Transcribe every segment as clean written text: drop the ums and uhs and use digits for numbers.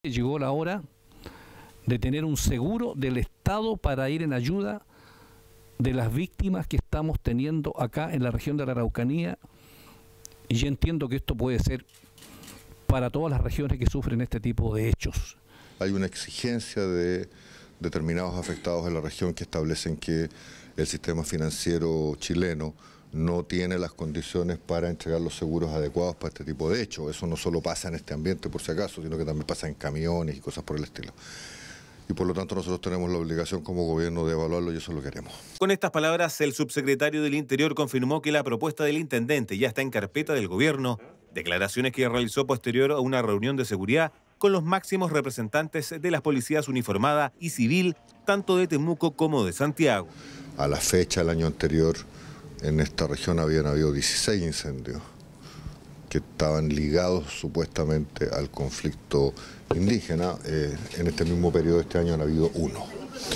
Llegó la hora de tener un seguro del Estado para ir en ayuda de las víctimas que estamos teniendo acá en la región de la Araucanía, y yo entiendo que esto puede ser para todas las regiones que sufren este tipo de hechos. Hay una exigencia de determinados afectados en la región que establecen que el sistema financiero chileno no tiene las condiciones para entregar los seguros adecuados para este tipo de hechos. Eso no solo pasa en este ambiente, por si acaso, sino que también pasa en camiones y cosas por el estilo. Y por lo tanto nosotros tenemos la obligación como gobierno de evaluarlo y eso es lo que haremos. Con estas palabras, el subsecretario del Interior confirmó que la propuesta del intendente ya está en carpeta del gobierno, declaraciones que realizó posterior a una reunión de seguridad con los máximos representantes de las policías uniformada y civil, tanto de Temuco como de Santiago. A la fecha, el año anterior, en esta región habían habido 16 incendios que estaban ligados supuestamente al conflicto indígena. En este mismo periodo de este año han habido 1.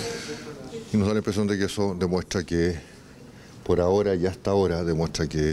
Y nos da la impresión de que eso demuestra que, por ahora y hasta ahora, demuestra que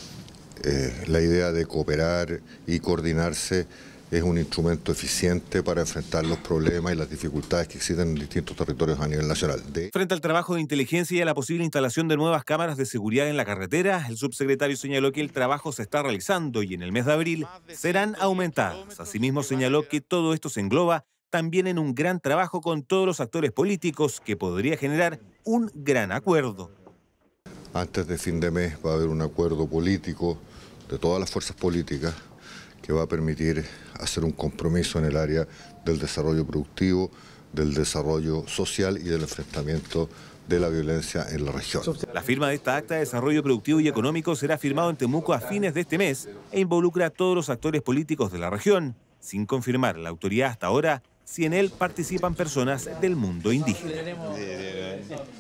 la idea de cooperar y coordinarse es un instrumento eficiente para enfrentar los problemas y las dificultades que existen en distintos territorios a nivel nacional. Frente al trabajo de inteligencia y a la posible instalación de nuevas cámaras de seguridad en la carretera, el subsecretario señaló que el trabajo se está realizando y en el mes de abril serán aumentadas. Asimismo, señaló que todo esto se engloba también en un gran trabajo con todos los actores políticos que podría generar un gran acuerdo. Antes de fin de mes va a haber un acuerdo político de todas las fuerzas políticas que va a permitir hacer un compromiso en el área del desarrollo productivo, del desarrollo social y del enfrentamiento de la violencia en la región. La firma de esta acta de desarrollo productivo y económico será firmado en Temuco a fines de este mes e involucra a todos los actores políticos de la región, sin confirmar la autoridad hasta ahora si en él participan personas del mundo indígena.